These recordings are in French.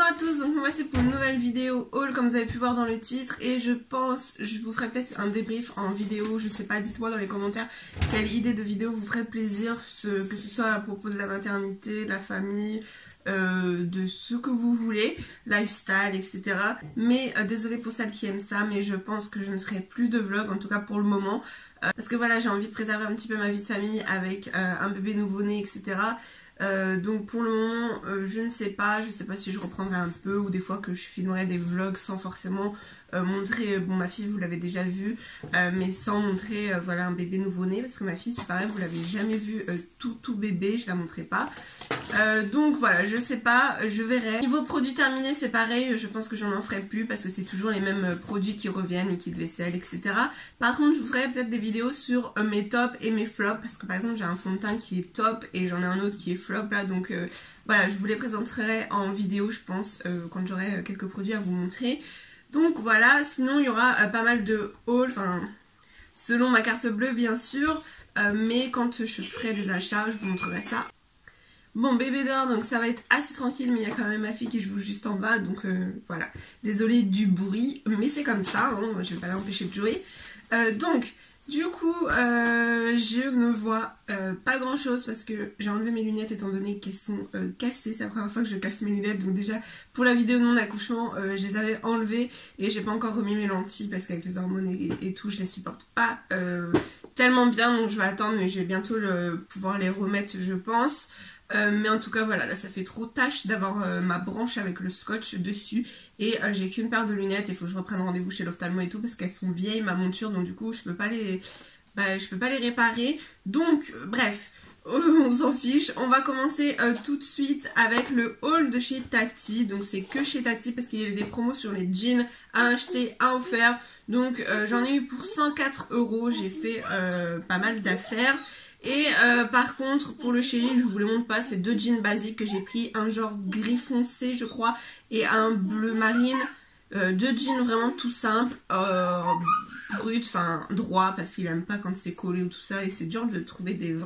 Bonjour à tous, donc moi c'est pour une nouvelle vidéo haul comme vous avez pu voir dans le titre et je vous ferai peut-être un débrief en vidéo, je sais pas, dites-moi dans les commentaires quelle idée de vidéo vous ferait plaisir, que ce soit à propos de la maternité, de la famille, de ce que vous voulez, lifestyle, etc. Mais désolée pour celles qui aiment ça, mais je pense que je ne ferai plus de vlog, en tout cas pour le moment, parce que voilà, j'ai envie de préserver un petit peu ma vie de famille avec un bébé nouveau-né, etc. Donc pour le moment je ne sais pas si je reprendrai un peu ou des fois que je filmerai des vlogs sans forcément montrer, bon ma fille vous l'avez déjà vu, mais sans montrer voilà un bébé nouveau-né, parce que ma fille c'est pareil, vous l'avez jamais vu tout bébé, je la montrerai pas. Donc voilà, je sais pas, je verrai. Niveau produits terminés c'est pareil, je pense que j'en ferai plus parce que c'est toujours les mêmes produits qui reviennent, liquide vaisselle, etc. Par contre je vous ferai peut-être des vidéos sur mes tops et mes flops, parce que par exemple j'ai un fond de teint qui est top et j'en ai un autre qui est flop là, donc voilà, je vous les présenterai en vidéo je pense, quand j'aurai quelques produits à vous montrer. Donc voilà, sinon il y aura pas mal de hauls, enfin selon ma carte bleue bien sûr, mais quand je ferai des achats je vous montrerai ça. Bon, bébé d'or, donc ça va être assez tranquille, mais il y a quand même ma fille qui joue juste en bas, donc voilà. Désolée du bruit, mais c'est comme ça, hein, je vais pas l'empêcher de jouer. Donc, du coup, je ne vois pas grand chose parce que j'ai enlevé mes lunettes étant donné qu'elles sont cassées. C'est la première fois que je casse mes lunettes, donc déjà pour la vidéo de mon accouchement, je les avais enlevées et j'ai pas encore remis mes lentilles parce qu'avec les hormones et tout, je les supporte pas tellement bien, donc je vais attendre, mais je vais bientôt pouvoir les remettre, je pense. Mais en tout cas voilà, là ça fait trop tâche d'avoir ma branche avec le scotch dessus et j'ai qu'une paire de lunettes, il faut que je reprenne rendez-vous chez l'ophtalmo et tout parce qu'elles sont vieilles ma monture, donc du coup je peux pas les réparer, donc bref, on s'en fiche. On va commencer tout de suite avec le haul de chez Tati, donc c'est que chez Tati parce qu'il y avait des promos sur les jeans à acheter, à offert, donc j'en ai eu pour 104 €, j'ai fait pas mal d'affaires. Et par contre pour le chéri, je vous le montre pas, c'est deux jeans basiques que j'ai pris, un genre gris foncé je crois et un bleu marine, deux jeans vraiment tout simples, brut, enfin droit, parce qu'il aime pas quand c'est collé ou tout ça et c'est dur de trouver des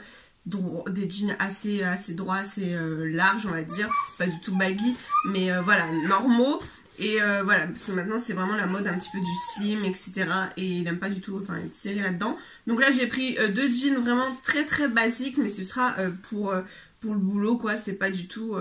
jeans assez droits, assez larges on va dire, pas du tout baggy mais voilà, normaux. Et voilà, parce que maintenant c'est vraiment la mode un petit peu du slim, etc. Et il aime pas du tout, enfin être serré là-dedans. Donc là j'ai pris deux jeans vraiment très basiques, mais ce sera pour le boulot quoi. C'est pas du tout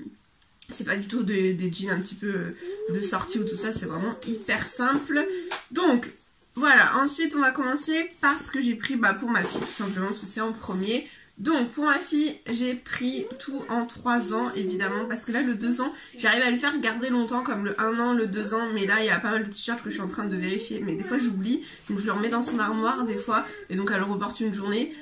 des jeans un petit peu de sortie ou tout ça, c'est vraiment hyper simple. Donc voilà, ensuite on va commencer par ce que j'ai pris pour ma fille tout simplement, parce que c'est en premier. Donc pour ma fille j'ai pris tout en 3 ans évidemment, parce que là le 2 ans j'arrive à le faire garder longtemps comme le 1 an, le 2 ans, mais là il y a pas mal de t-shirts que je suis en train de vérifier, mais des fois j'oublie, donc je le remets dans son armoire des fois et donc elle le reporte une journée,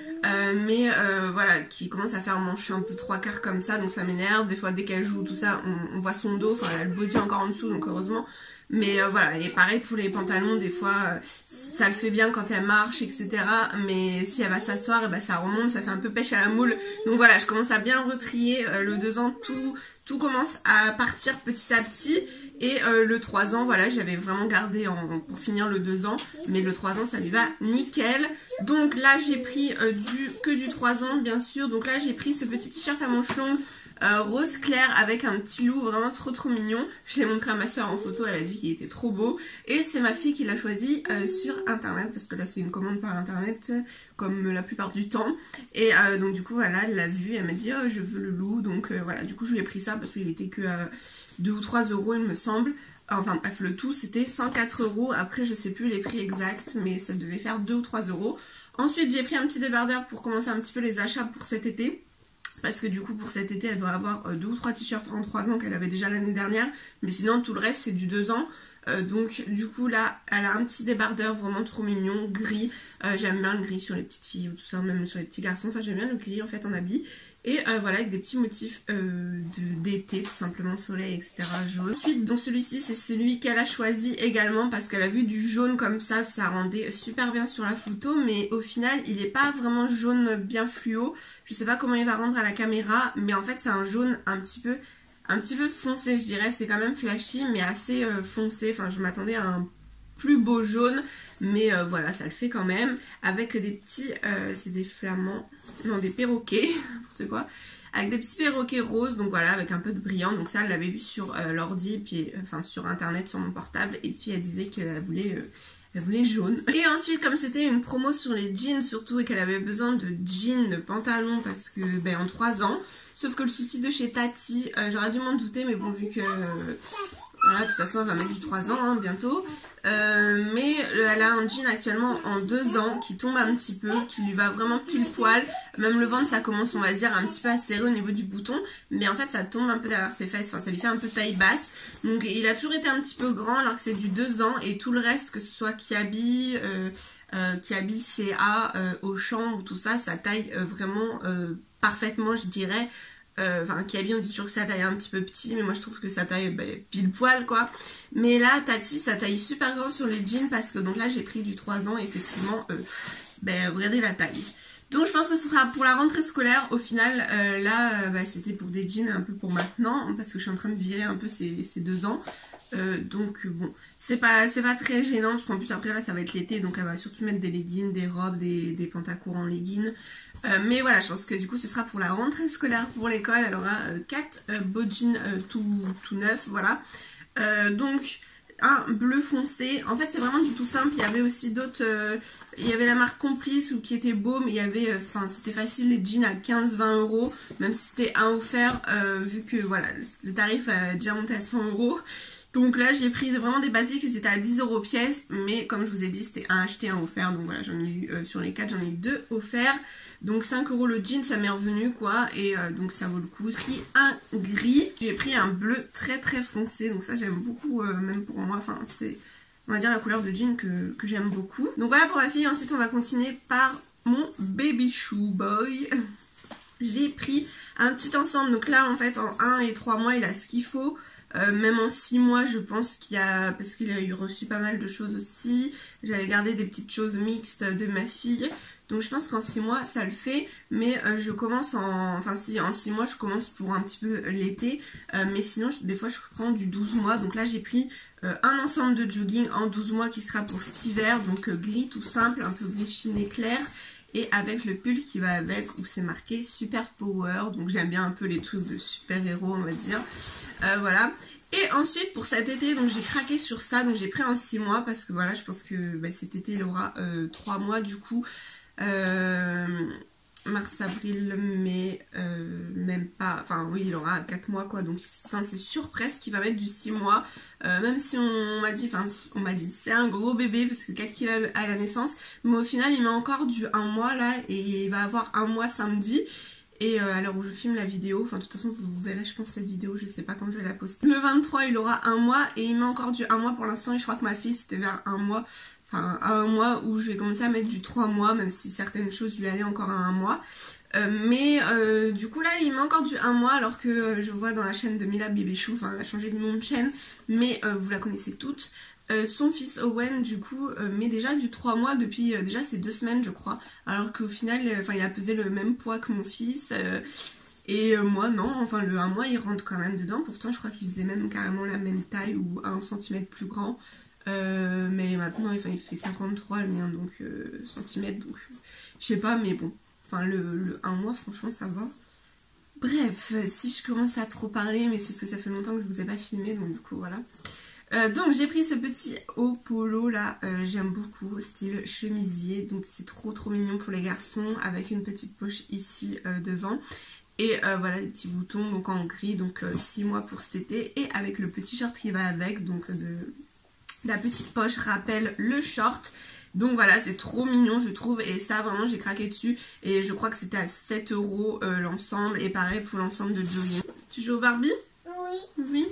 voilà, qui commence à faire manche un peu 3/4 comme ça, donc ça m'énerve. Des fois dès qu'elle joue tout ça on voit son dos, enfin elle a le body encore en dessous donc heureusement. Mais voilà, et pareil pour les pantalons, des fois ça le fait bien quand elle marche, etc. Mais si elle va s'asseoir, et ben ça remonte, ça fait un peu pêche à la moule. Donc voilà, je commence à bien retrier. Le 2 ans, tout commence à partir petit à petit. Et le 3 ans, voilà, j'avais vraiment gardé pour finir le 2 ans. Mais le 3 ans, ça lui va nickel. Donc là, j'ai pris que du 3 ans, bien sûr. Donc là, j'ai pris ce petit t-shirt à manches longues. Rose clair avec un petit loup vraiment trop mignon. Je l'ai montré à ma soeur en photo, elle a dit qu'il était trop beau. Et c'est ma fille qui l'a choisi sur internet, parce que là c'est une commande par internet comme la plupart du temps. Et donc du coup voilà, elle l'a vu, elle m'a dit oh, je veux le loup. Donc voilà, du coup je lui ai pris ça parce qu'il était que à 2 ou 3 € il me semble. Enfin bref, le tout c'était 104 €. Après je sais plus les prix exacts, mais ça devait faire 2 ou 3 €. Ensuite j'ai pris un petit débardeur pour commencer un petit peu les achats pour cet été. Parce que du coup pour cet été elle doit avoir 2 ou 3 t-shirts en 3 ans qu'elle avait déjà l'année dernière. Mais sinon tout le reste c'est du 2 ans. Donc du coup là elle a un petit débardeur vraiment trop mignon, gris. J'aime bien le gris sur les petites filles ou tout ça, même sur les petits garçons. Enfin j'aime bien le gris en fait en habit. Et voilà, avec des petits motifs d'été, tout simplement, soleil, etc. jaune. Ensuite, donc celui-ci, c'est celui qu'elle a choisi également parce qu'elle a vu du jaune comme ça rendait super bien sur la photo. Mais au final, il n'est pas vraiment jaune bien fluo. Je sais pas comment il va rendre à la caméra, mais en fait, c'est un jaune un petit peu foncé, je dirais. C'est quand même flashy, mais assez foncé. Enfin, je m'attendais à un plus beau jaune, mais voilà, ça le fait quand même, avec des petits, c'est des flamands, non des perroquets, n'importe quoi, avec des petits perroquets roses, donc voilà, avec un peu de brillant. Donc ça, elle l'avait vu sur l'ordi, puis enfin sur internet, sur mon portable, et puis elle disait qu'elle voulait jaune. Et ensuite, comme c'était une promo sur les jeans surtout, et qu'elle avait besoin de jeans, de pantalons, parce que ben en 3 ans, sauf que le souci de chez Tati, j'aurais dû m'en douter, mais bon, vu que voilà, de toute façon elle va mettre du 3 ans hein, bientôt, mais elle a un jean actuellement en 2 ans qui tombe un petit peu, qui lui va vraiment pile poil, même le ventre ça commence on va dire un petit peu à serrer au niveau du bouton, mais en fait ça tombe un peu derrière ses fesses, enfin ça lui fait un peu taille basse, donc il a toujours été un petit peu grand alors que c'est du 2 ans, et tout le reste, que ce soit Kiabi, CA, Auchan ou tout ça, ça taille vraiment parfaitement je dirais. Enfin Kiabi on dit toujours que ça taille un petit peu petit, mais moi je trouve que ça taille pile poil quoi. Mais là Tati ça taille super grand sur les jeans, parce que donc là j'ai pris du 3 ans et effectivement regardez la taille. Donc je pense que ce sera pour la rentrée scolaire au final. C'était pour des jeans un peu pour maintenant, parce que je suis en train de virer un peu ces 2 ans. Donc bon, c'est pas très gênant, parce qu'en plus après là ça va être l'été, donc elle va surtout mettre des leggings, des robes, des pantacours en leggings. Mais voilà, je pense que du coup ce sera pour la rentrée scolaire pour l'école. Elle aura 4 beaux jeans tout neufs, voilà. Donc un bleu foncé, en fait c'est vraiment du tout simple. Il y avait aussi d'autres, il y avait la marque Complice ou qui était beau, mais il y avait, c'était facile, les jeans à 15-20 €, même si c'était un offert, vu que voilà, le tarif a déjà monté à 100 €. Donc là j'ai pris vraiment des basiques, ils étaient à 10 € pièce, mais comme je vous ai dit c'était un acheté un offert, donc voilà j'en ai eu sur les 4 j'en ai eu 2 offerts, donc 5 € le jean ça m'est revenu quoi, et donc ça vaut le coup. J'ai pris un gris, j'ai pris un bleu très très foncé, donc ça j'aime beaucoup, même pour moi, enfin c'est on va dire la couleur de jean que j'aime beaucoup. Donc voilà pour ma fille. Ensuite on va continuer par mon baby shoe boy. J'ai pris un petit ensemble, donc là en fait en 1 et 3 mois il a ce qu'il faut. Même en 6 mois je pense qu'il y a, parce qu'il a eu reçu pas mal de choses aussi, j'avais gardé des petites choses mixtes de ma fille, donc je pense qu'en 6 mois ça le fait, mais je commence en 6 mois je commence pour un petit peu l'été, mais sinon des fois je prends du 12 mois, donc là j'ai pris un ensemble de jogging en 12 mois qui sera pour cet hiver, donc gris tout simple, un peu gris chiné clair, et avec le pull qui va avec, où c'est marqué super power, donc j'aime bien un peu les trucs de super héros on va dire, voilà. Et ensuite pour cet été, donc j'ai craqué sur ça, donc j'ai pris en 6 mois, parce que voilà je pense que cet été il aura 3 mois du coup, mars, avril, mai, même pas, enfin oui il aura 4 mois quoi, donc c'est sûr presque qu'il va mettre du 6 mois, même si on m'a dit c'est un gros bébé parce que 4 kilos à la naissance, mais au final il met encore du 1 mois là, et il va avoir 1 mois samedi. Et à l'heure où je filme la vidéo, enfin de toute façon vous verrez je pense cette vidéo, je sais pas quand je vais la poster. Le 23 il aura 1 mois et il met encore du 1 mois pour l'instant, et je crois que ma fille c'était vers 1 mois. Enfin à 1 mois où je vais commencer à mettre du 3 mois, même si certaines choses lui allaient encore à 1 mois. Du coup là il met encore du 1 mois, alors que je vois dans la chaîne de Mila Baby Shoe, enfin elle a changé de nom de chaîne, mais vous la connaissez toutes. Son fils Owen du coup met déjà du 3 mois depuis déjà ces 2 semaines je crois, alors qu'au final il a pesé le même poids que mon fils, et moi non, enfin le 1 mois il rentre quand même dedans, pourtant je crois qu'il faisait même carrément la même taille ou 1 cm plus grand, mais maintenant il fait 53 le mien, donc centimètres, donc je sais pas, mais bon, enfin le 1 mois franchement ça va. Bref, si je commence à trop parler, mais c'est parce que ça fait longtemps que je vous ai pas filmé, donc du coup voilà. Donc j'ai pris ce petit haut polo là, j'aime beaucoup, style chemisier, donc c'est trop mignon pour les garçons, avec une petite poche ici devant, et voilà les petits boutons donc en gris, donc 6 mois pour cet été, et avec le petit short qui va avec, donc la petite poche rappelle le short. Donc voilà, c'est trop mignon je trouve, et ça vraiment j'ai craqué dessus, et je crois que c'était à 7 € l'ensemble, et pareil pour l'ensemble de jogging. Tu joues au Barbie? Oui. Oui.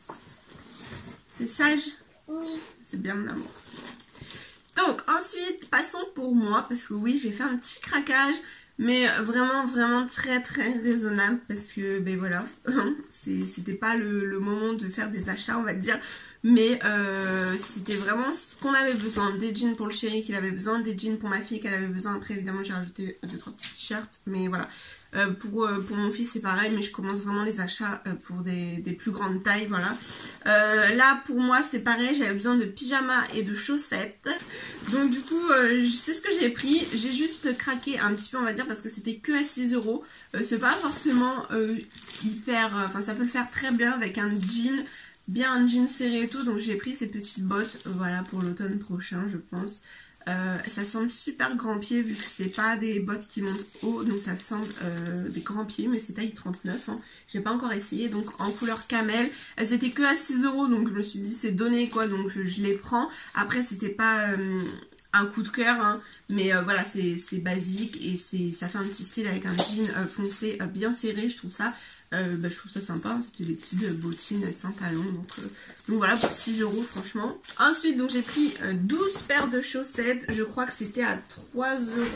T'es sage? Oui. C'est bien mon amour. Donc ensuite passons pour moi, parce que oui j'ai fait un petit craquage, mais vraiment très raisonnable, parce que ben voilà, c'était pas le moment de faire des achats on va dire, mais c'était vraiment ce qu'on avait besoin, des jeans pour le chéri qu'il avait besoin, des jeans pour ma fille qu'elle avait besoin, après évidemment j'ai rajouté 2-3 petits t-shirts, mais voilà. Pour mon fils c'est pareil, mais je commence vraiment les achats pour des plus grandes tailles, voilà. Là pour moi c'est pareil, j'avais besoin de pyjamas et de chaussettes. Donc du coup c'est ce que j'ai pris. J'ai juste craqué un petit peu on va dire parce que c'était que à 6 €. C'est pas forcément hyper... Enfin ça peut le faire très bien avec un jean, bien un jean serré et tout. Donc j'ai pris ces petites bottes, voilà, pour l'automne prochain je pense. Ça semble super grand pied vu que c'est pas des bottes qui montent haut, donc ça semble des grands pieds, mais c'est taille 39, hein. J'ai pas encore essayé, donc en couleur camel. Elles étaient que à 6 €, donc je me suis dit c'est donné quoi, donc je les prends. Après c'était pas un coup de cœur, hein, mais voilà c'est basique et ça fait un petit style avec un jean foncé bien serré, je trouve ça. Je trouve ça sympa, ça fait des petites bottines sans talons, donc voilà pour 6 € franchement. Ensuite donc j'ai pris 12 paires de chaussettes, je crois que c'était à 3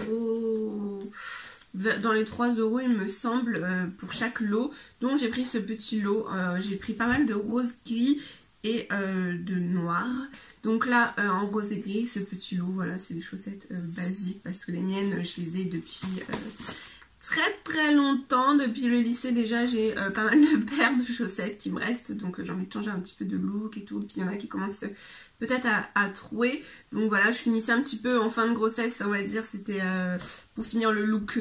€, dans les 3 € il me semble, pour chaque lot. Donc j'ai pris ce petit lot, j'ai pris pas mal de rose gris et de noir. Donc là en rose et gris ce petit lot, voilà c'est des chaussettes basiques parce que les miennes je les ai depuis... très longtemps, depuis le lycée déjà j'ai pas mal de paires de chaussettes qui me restent, donc j'ai envie de changer un petit peu de look et tout, puis il y en a qui commencent peut-être à trouer, donc voilà je finissais un petit peu en fin de grossesse on va dire, c'était pour finir le look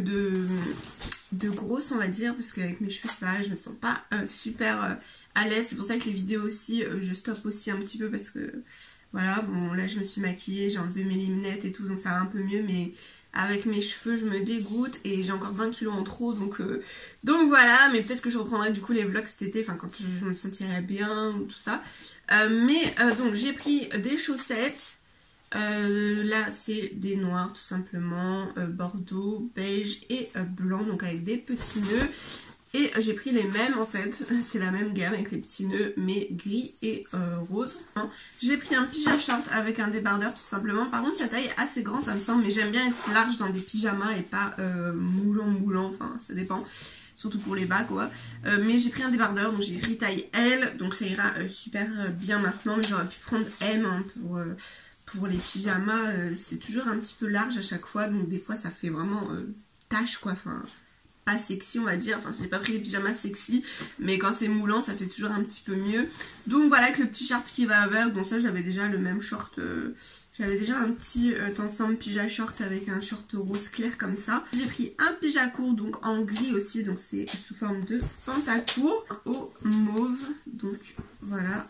de grosse on va dire, parce qu'avec mes cheveux c'est pareil, je me sens pas super à l'aise, c'est pour ça que les vidéos aussi je stoppe aussi un petit peu parce que voilà, bon là je me suis maquillée, j'ai enlevé mes lunettes et tout, donc ça va un peu mieux, mais avec mes cheveux je me dégoûte et j'ai encore 20 kilos en trop, donc voilà, mais peut-être que je reprendrai du coup les vlogs cet été, enfin quand je me sentirai bien ou tout ça. Donc j'ai pris des chaussettes, là c'est des noirs tout simplement, bordeaux, beige et blanc, donc avec des petits nœuds. Et j'ai pris les mêmes en fait, c'est la même gamme avec les petits nœuds mais gris et rose. J'ai pris un pyjama short avec un débardeur tout simplement. Par contre sa taille est assez grande ça me semble, mais j'aime bien être large dans des pyjamas et pas moulant, enfin ça dépend. Surtout pour les bas quoi. Mais j'ai pris un débardeur, donc j'ai pris taille L, donc ça ira super bien maintenant. Mais j'aurais pu prendre M hein, pour les pyjamas, c'est toujours un petit peu large à chaque fois, donc des fois ça fait vraiment tache quoi, enfin... pas sexy on va dire, enfin j'ai pas pris les pyjamas sexy, mais quand c'est moulant ça fait toujours un petit peu mieux. Donc voilà, avec le petit short qui va avec, donc ça j'avais déjà le même short, j'avais déjà un petit ensemble pyjama short avec un short rose clair comme ça. J'ai pris un pyjama court donc en gris aussi, donc c'est sous forme de pantacourt, un haut mauve, donc voilà,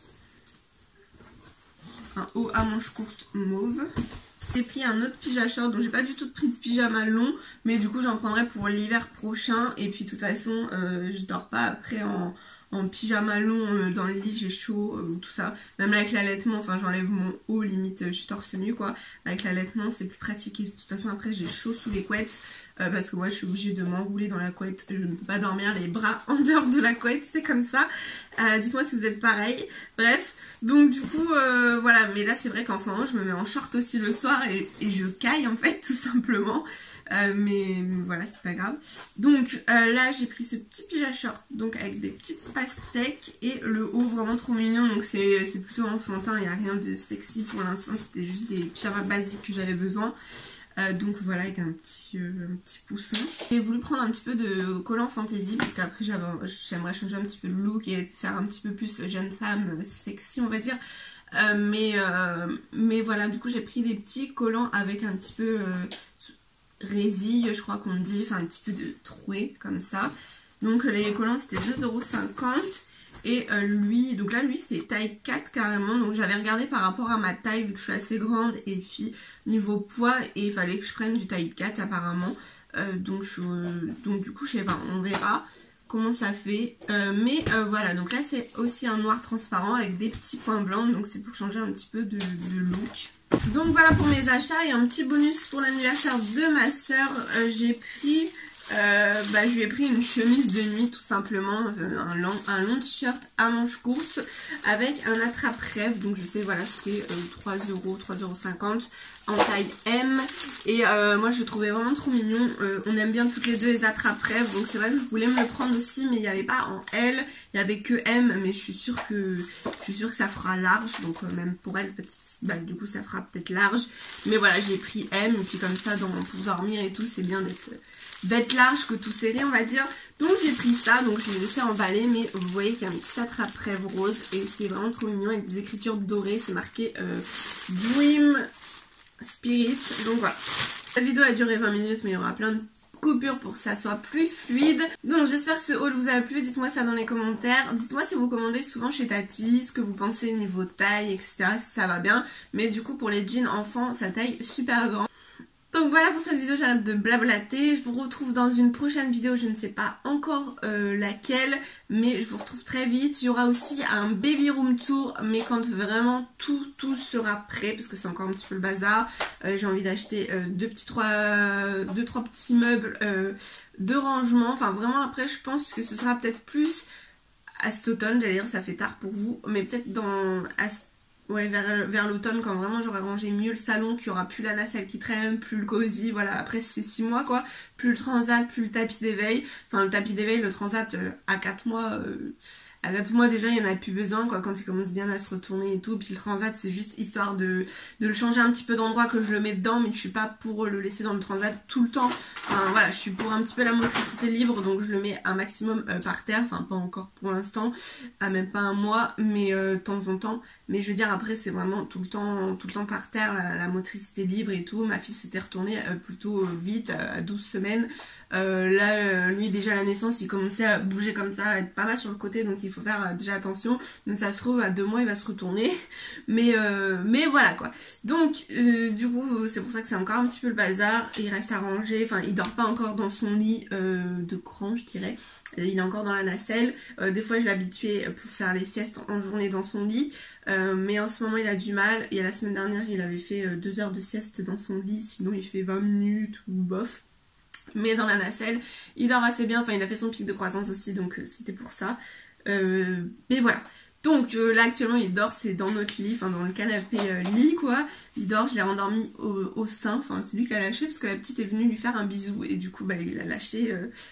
un haut à manches courtes mauve. J'ai pris un autre pyjama short, donc j'ai pas du tout pris de pyjama long, mais du coup j'en prendrai pour l'hiver prochain. Et puis de toute façon je dors pas après en pyjama long dans le lit, j'ai chaud, tout ça. Même avec l'allaitement, enfin j'enlève mon haut limite, je suis torse nu quoi. Avec l'allaitement c'est plus pratique et de toute façon après j'ai chaud sous les couettes. Parce que moi je suis obligée de m'enrouler dans la couette, je ne peux pas dormir les bras en dehors de la couette, c'est comme ça. Dites-moi si vous êtes pareil. Bref, donc du coup voilà, mais là c'est vrai qu'en ce moment je me mets en short aussi le soir et je caille en fait tout simplement. Mais voilà, c'est pas grave. Donc là j'ai pris ce petit pyjama short, donc avec des petites pastèques et le haut vraiment trop mignon, donc c'est plutôt enfantin, il n'y a rien de sexy pour l'instant, c'était juste des pyjamas basiques que j'avais besoin. Donc voilà, avec un petit poussin. J'ai voulu prendre un petit peu de collant fantaisie parce qu'après j'aimerais changer un petit peu le look et faire un petit peu plus jeune femme sexy on va dire. Mais voilà, du coup j'ai pris des petits collants avec un petit peu résille je crois qu'on dit, enfin un petit peu de troué comme ça. Donc les collants c'était 2,50 €. Et lui, donc là lui c'est taille 4 carrément, donc j'avais regardé par rapport à ma taille vu que je suis assez grande et puis niveau poids, et il fallait que je prenne du taille 4 apparemment. Donc du coup je sais pas, on verra comment ça fait. Mais voilà, donc là c'est aussi un noir transparent avec des petits points blancs, donc c'est pour changer un petit peu de look. Donc voilà pour mes achats, et un petit bonus pour l'anniversaire de ma soeur, j'ai pris... je lui ai pris une chemise de nuit tout simplement, un long t-shirt à manches courtes avec un attrape-rêve, donc je sais voilà c'était 3 €, 3,50 € en taille M, et moi je le trouvais vraiment trop mignon. On aime bien toutes les deux les attrape-rêves, donc c'est vrai que je voulais me le prendre aussi, mais il n'y avait pas en L, il n'y avait que M, mais je suis sûre suis sûre que ça fera large, donc même pour elle, bah, du coup ça fera peut-être large. Mais voilà, j'ai pris M, et puis comme ça pour dormir et tout, c'est bien d'être large que tout serré, on va dire. Donc j'ai pris ça, donc je l'ai laissé emballer, mais vous voyez qu'il y a un petit attrape-rêve rose et c'est vraiment trop mignon avec des écritures dorées, c'est marqué Dream Spirit. Donc voilà, cette vidéo a duré 20 minutes, mais il y aura plein de coupures pour que ça soit plus fluide. Donc j'espère que ce haul vous a plu, dites-moi ça dans les commentaires. Dites-moi si vous commandez souvent chez Tati, ce que vous pensez niveau taille, etc. si ça va bien. Mais du coup pour les jeans enfants, ça taille super grand. Donc voilà pour cette vidéo, j'arrête de blablater. Je vous retrouve dans une prochaine vidéo, je ne sais pas encore laquelle, mais je vous retrouve très vite. Il y aura aussi un baby room tour, mais quand vraiment tout sera prêt, parce que c'est encore un petit peu le bazar. J'ai envie d'acheter deux trois petits meubles de rangement. Enfin vraiment après je pense que ce sera peut-être plus à cet automne, j'allais dire ça fait tard pour vous, mais peut-être ouais, vers l'automne, quand vraiment j'aurai rangé mieux le salon, qu'il n'y aura plus la nacelle qui traîne, plus le cosy, voilà, après c'est 6 mois quoi, plus le transat, plus le tapis d'éveil, enfin le tapis d'éveil, le transat à 4 mois, à 4 mois déjà il n'y en a plus besoin quoi, quand il commence bien à se retourner et tout, puis le transat c'est juste histoire de le changer un petit peu d'endroit que je le mets dedans, mais je suis pas pour le laisser dans le transat tout le temps, enfin voilà, je suis pour un petit peu la motricité libre, donc je le mets un maximum par terre, enfin pas encore pour l'instant, à même pas un mois, mais de temps en temps. Mais je veux dire après c'est vraiment tout le temps par terre, la motricité libre et tout. Ma fille s'était retournée plutôt vite, à 12 semaines. Là lui déjà à la naissance il commençait à bouger comme ça, à être pas mal sur le côté, donc il faut faire déjà attention. Donc ça se trouve à 2 mois il va se retourner. Mais voilà quoi. Donc du coup c'est pour ça que c'est encore un petit peu le bazar. Il reste à ranger, enfin il dort pas encore dans son lit de cran je dirais. Il est encore dans la nacelle, des fois je l'habituais pour faire les siestes en journée dans son lit, mais en ce moment il a du mal, et la semaine dernière il avait fait 2 heures de sieste dans son lit, sinon il fait 20 minutes ou bof. Mais dans la nacelle il dort assez bien, enfin il a fait son pic de croissance aussi, donc c'était pour ça, mais voilà. Donc là actuellement il dort, c'est dans notre lit, enfin dans le canapé lit quoi, il dort, je l'ai rendormi au sein, enfin c'est lui qui a lâché parce que la petite est venue lui faire un bisou et du coup bah il a lâché...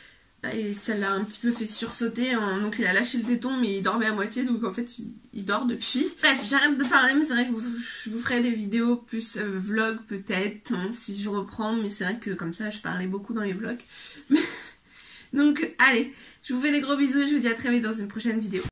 et ça l'a un petit peu fait sursauter, hein. Donc il a lâché le téton mais il dormait à moitié, donc en fait il dort depuis. Bref, j'arrête de parler, mais c'est vrai que je vous ferai des vidéos plus vlog peut-être, hein, si je reprends, mais c'est vrai que comme ça je parlais beaucoup dans les vlogs. Donc allez, je vous fais des gros bisous et je vous dis à très vite dans une prochaine vidéo.